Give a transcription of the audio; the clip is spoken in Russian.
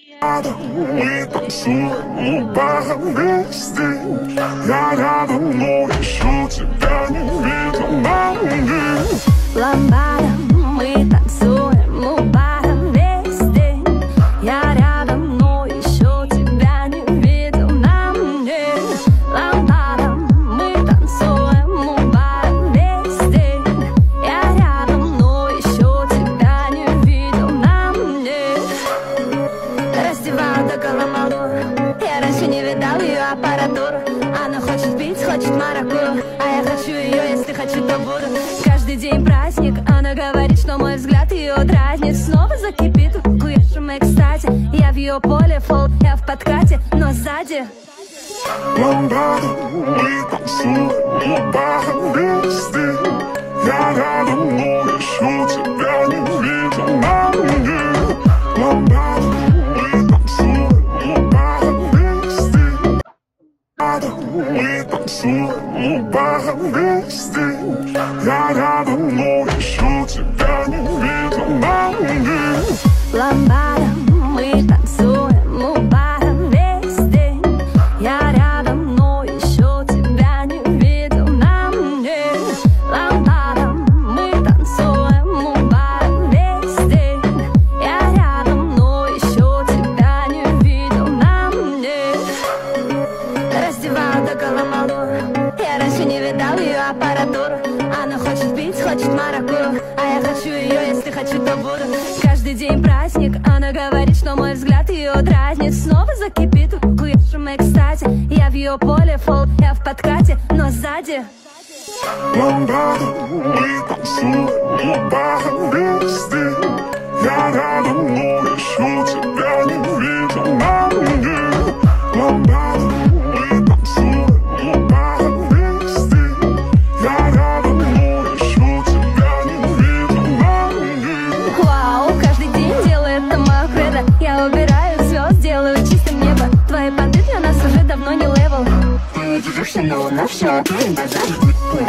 Мы танцуем у бара вместе. Я рядом, но еще тебя не видел на мне. Ламбадом мы танцуем у бара весь день. Я рядом, но еще тебя не видел на мне. Ламбадом мы танцуем у бара весь день. Я рядом, но еще тебя не видел на мне. Раздеваю до головы. Я раньше не видал ее аппаратуру. Она хочет пить, хочет маракую, а я хочу ее, если хочу, то буду. Каждый день праздник, она говорит, что мой взгляд ее дразнит. Снова закипит в куешем экстазе. Я в ее поле, фол, я в подкате, но сзади. Ламбадом мы танцуем у бара вместе. Я рядом, но еще тебя не видел на мне. Ламбадом мы танцуем у бара вместе. Мы танцуем у бара вместе. Я рядом, но еще тебя не видел на мне. Ламбадом мы танцуем у бара весь день. Я рядом, но еще тебя не видел на мне. Ламбадом мы танцуем у бара весь день. Я рядом, но еще тебя не видел на мне. Раздеваю до головы. Я раньше не видал ее аппаратуру. Она хочет пить, хочет маракую, а я хочу ее, если хочу, то буду. Каждый день праздник, она говорит, что мой взгляд ее дразнит. Снова закипит в куешем экстазе. Я в ее поле, фол, я в подкате, но сзади. Ламбадом мы танцуем у бара вместе. Я рядом, но еще тебя не видел на мне. Ламбадом мы танцуем у бара вместе. Я рядом, но еще тебя не видел на мне. Вау, каждый день делает это мое кредо. Я убираю звезд, делаю чистым небо. Твои понты для нас уже давно не левел. Ты держишься, но на все, ты базар.